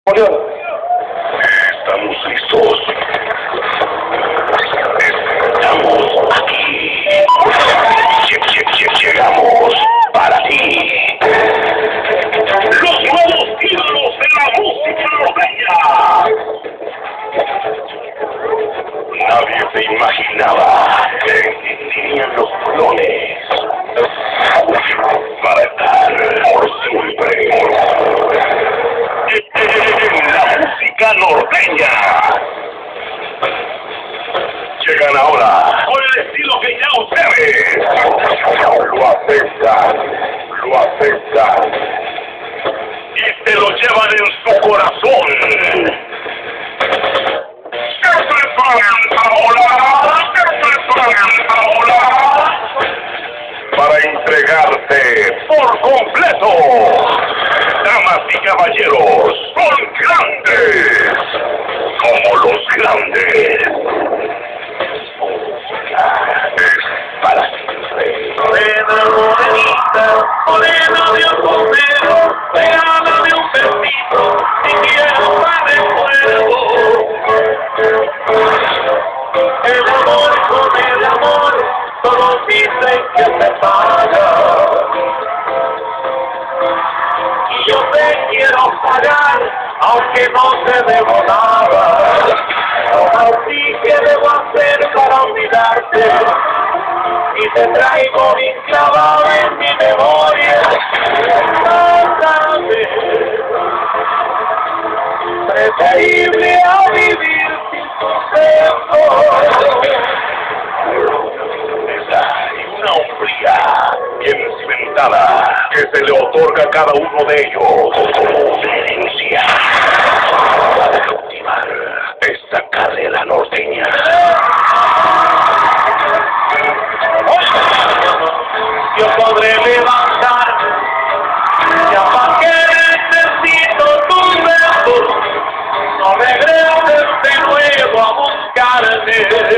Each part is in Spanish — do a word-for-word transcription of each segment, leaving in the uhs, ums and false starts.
Estamos listos. Estamos aquí. Llegamos para ti. Los nuevos ídolos de la música norteña. Nadie se imaginaba que existirían los clones para estar por siempre en la música norteña. Llegan ahora con el estilo que ya ustedes lo aceptan, lo aceptan y se lo llevan en su corazón. Se preparan para volar, se preparan para volar, para entregarse por completo. Damas y caballeros, son grandes, como los grandes. Es para siempre. Morena, morenita, morena de un pomero, regálame un besito, si quiero más de fuego. El amor con el amor, todos dicen que se paga. Y yo te quiero pagar, aunque no te debo nada. Así que debo hacer para olvidarte. Y te traigo bien clavado en mi memoria. Preferible a vivir sin tu tiempo. Hay una hombría bien cimentada que se le otorga a cada uno de ellos como herencia para cautivar esta carrera norteña. Yo podré levantarme, ya para que necesito tus besos, no regreses de nuevo a buscarme.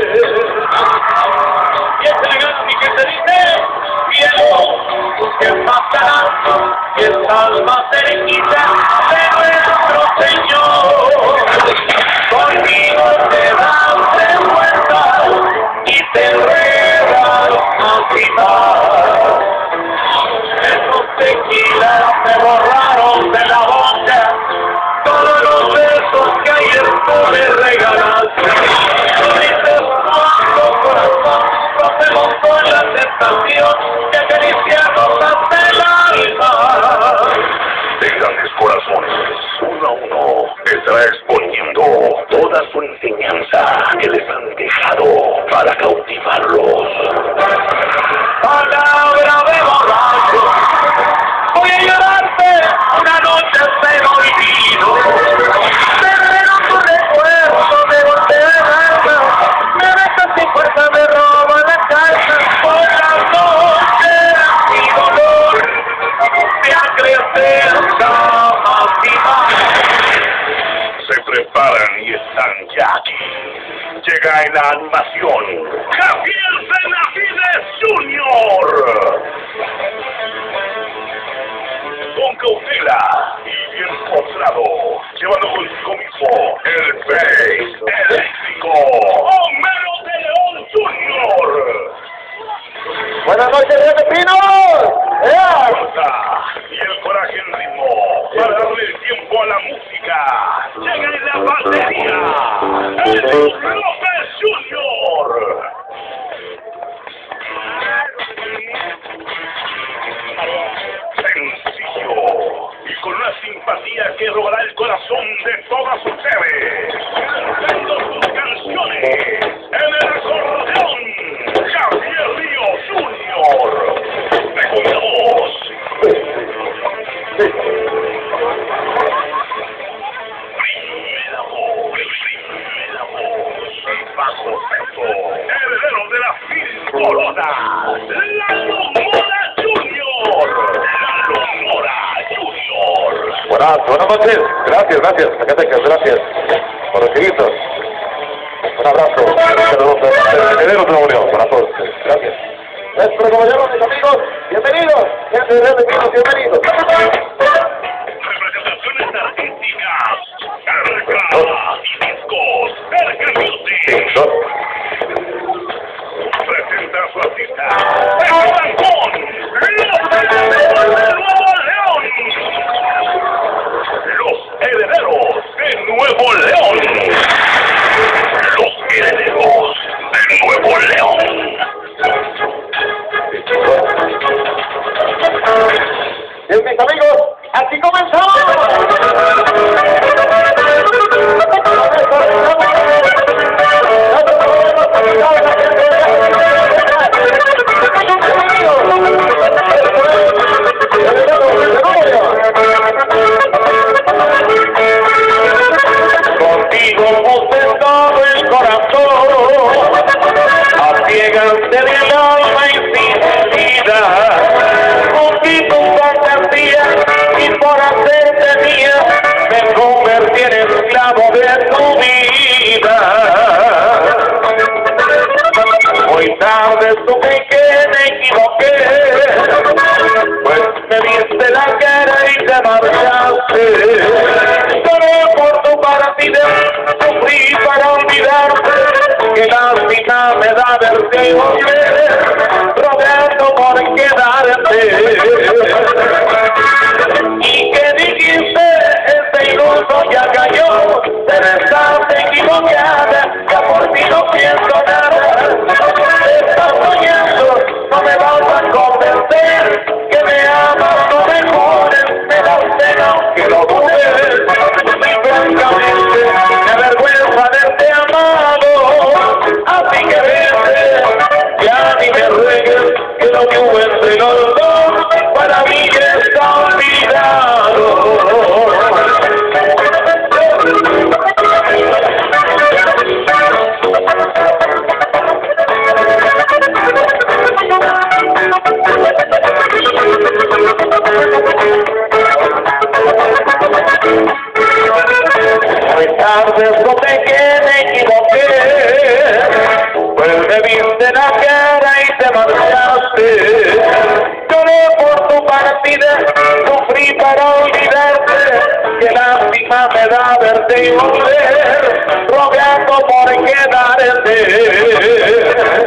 Y ese elegante que te dice, cielo, tú que estás ganando, y estás más cerquita de nuestro Señor. Conmigo te das de vuelta y te enredas al final. Esos tequilas me borraron de la boca todos los besos que ayer tú me regalaste. Tú dices cuánto corazón no te montó en la tentación que acariciarnos hasta el alma. De grandes corazones, uno a uno, estará exponiendo toda su enseñanza que les han dejado para cautivarlos. Palabra de borracho, voy a llorarte una noche sin olvido. Me veneno tu recuerdo, me golpea el alma, me besas sin fuerza, me roba la calma. Por las noches mi dolor se acrecenta más y más. Se preparan y están ya aquí. Llega en la animación Javier Benavides junior Con cautela y bien mostrado, llevando consigo mismo el bass eléctrico Homero de León junior Buenas noches, Jefe Pino. Y el coraje en ritmo para darle el tiempo a la música. Llega en la batería el López junior Sencillo y con una simpatía que robará el corazón de todas ustedes. Cantando sus canciones en el acordeón, Javier Ríos junior Recomendamos. Primera voz, primera voz, bajo sexto, heredero de la Phil Corona, Lalo Mora junior Lalo Mora junior Buenas, buenas noches. Gracias, gracias. Zacatecas, gracias por recibirnos. Un abrazo. Saludos de Herederos de la Unión. Para todos ustedes. Gracias. Nuestros compañeros, mis amigos, bienvenidos. Gente de Bienvenidos, bienvenidos. Representaciones artísticas Nuevo León. Los Guerreros de Nuevo León. Bien, mis amigos, así comenzamos. Contigo puse todo el corazón, a ciegas de mi alma y sin vida. Cumplí tu fantasía y por hacerte mía me convertí en esclavo de tu vida. Muy tarde supe que me equivoqué, pues me diste la cara y te marchaste. Lloré por tu partida, sufrí para olvidarte, que lástima me da verte y volver, rogando por quedarte. Y que dijiste, este iluso ya cayó, debe estar equivocada, ya por ti no pienso nada. Estás soñando, no me vas a convencer, que me amas, no me jures, me das pena que lo dudes. Y francamente, me avergüenza haberte amado, así que vete, ya ni me ruegues, que lo que hubo entre los dos, para mí ya está olvidado. Muy tarde supe que me equivoqué, pues me viste la cara y te marchaste. Lloré por tu partida, sufrí para olvidarte, que lástima me da verte y volver, rogando por quedarte.